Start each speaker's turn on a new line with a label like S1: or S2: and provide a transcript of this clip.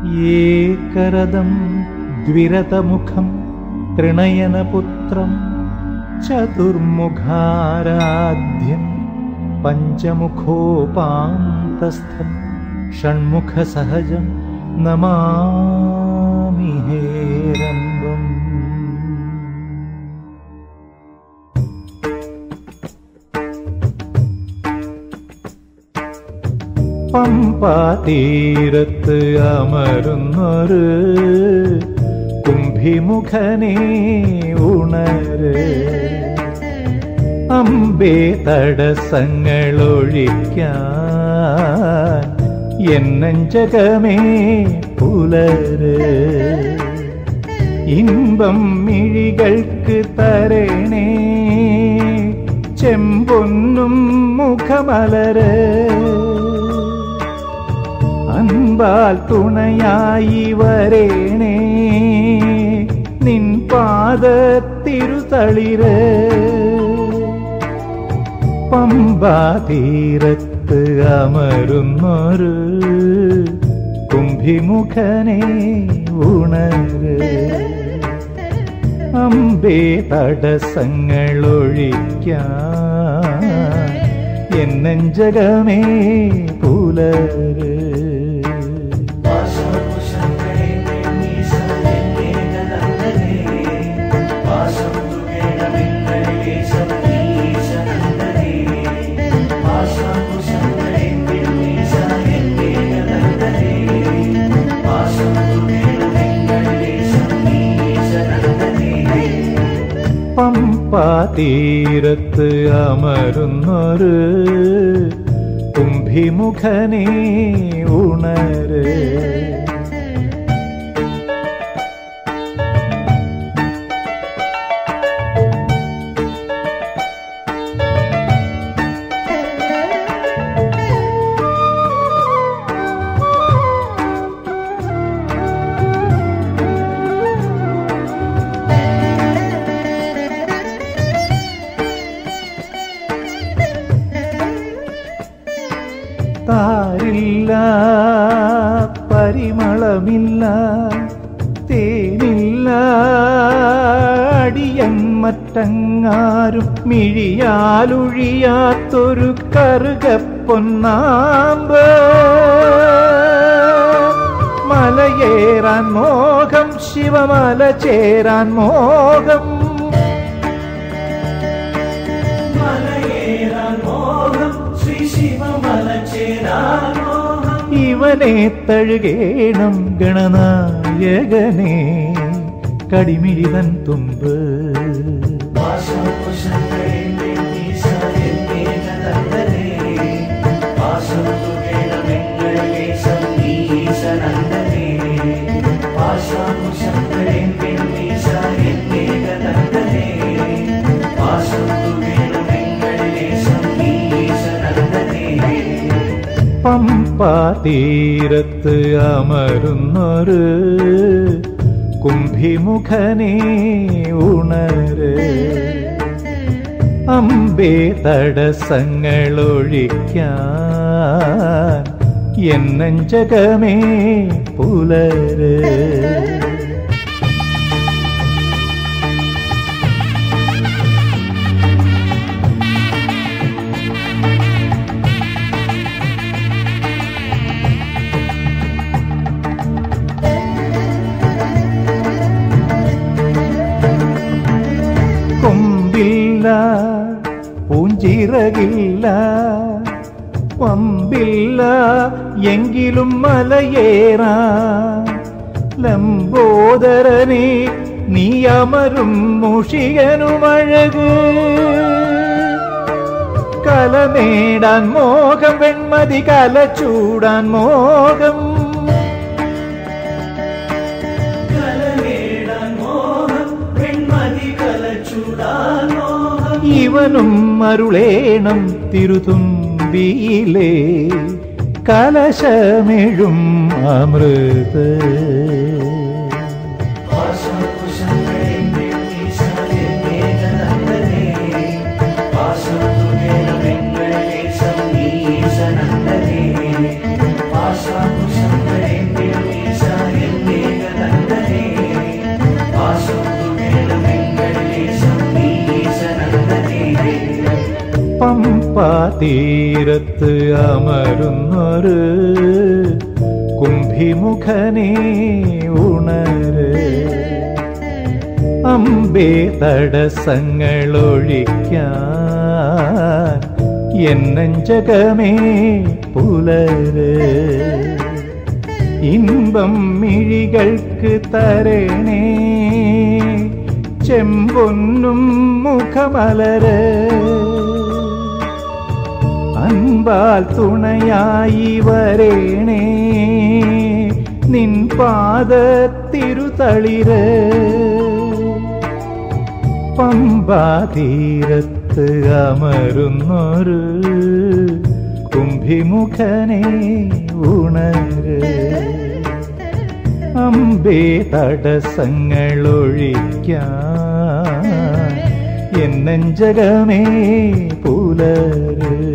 S1: ഏകരദം ദ്വിരതമുഖം ത്രിണയനപുത്രം ചതുർമുഖാരാധ്യം പഞ്ചമുഖോപാന്തസ്ഥം ഷൺമുഖസഹജം നമാമി ഹേരംബം. പമ്പാതീരത്ത് അമരുന്നൊരു കുംഭിമുഖനേ ഉണര്, അമ്പേ തടസ്സങ്ങളൊഴിക്കാൻ എന്നഞ്ചകമേ പുലര്. ഇമ്പം മിഴികൾക്ക് തരണേ ചെമ്പൊന്നും മുഖമലര്, അൻപാൽ തുണയായി വരേണേ നിൻ പാദത്തിരുതളിര്. പമ്പാതീരത്ത് അമരുന്നൊരു കുംഭിമുഖനേ ഉണര്, അമ്പേ തടസ്സങ്ങളൊഴിക്കാൻ എന്നഞ്ചകമേ പുലര്. പമ്പാതീരത്ത് അമരുന്നൊരു കുംഭിമുഖനേ ഉണര്, താരില്ല പരിമളമില്ല തേനില്ല അടിയൻ മറ്റങ്ങാരും മിഴിയാലൊഴിയാത്തൊരു കറുകപ്പൊന്നാമ്പ്. മലയേറാൻ മോഹം ശിവമല ചേരാൻ മോഹം, ഇവനെ തഴുകേണം ഗണനായകനെ കടിമിഴിതൻ തുമ്പ്. പമ്പാതീരത്ത് അമരുന്നൊരു കുംഭിമുഖനേ ഉണര്, അമ്പേ തടസ്സങ്ങളൊഴിക്കാൻ എന്നഞ്ചകമേ പുലര്. കൊമ്പില്ല പൂഞ്ചിറകില്ല വമ്പില്ല എങ്കിലും മലയേറാ, ലംബോദരനെ നീ അമരും മുഷികനുമഴക്. കല നേടാൻ മോഹം വെൺമതി കല ചൂടാൻ മോഹം, ഇവനും അരുളേണം തിരുതുമ്പിയിലേ കലശമെഴും അമൃത്.
S2: Pasha
S1: തീരത്ത് അമരുന്നൊരു കുംഭിമുഖനേ ഉണര്. അമ്പേ തടസ്സങ്ങളൊഴിക്കാൻ എന്നഞ്ചകമേ പുലര്. ഇമ്പം മിഴികൾക്ക് തരണേ ചെമ്പൊന്നും മുഖമലര്. അൻപാൽ തുണയായി വരേണേ നിൻ പാദത്തിരുതളിര്. പമ്പാതീരത്ത് അമരുന്നൊരു കുംഭിമുഖനേ ഉണര്. അമ്പേ തടസ്സങ്ങളൊഴിക്കാൻ എന്നഞ്ചകമേ പുലര്.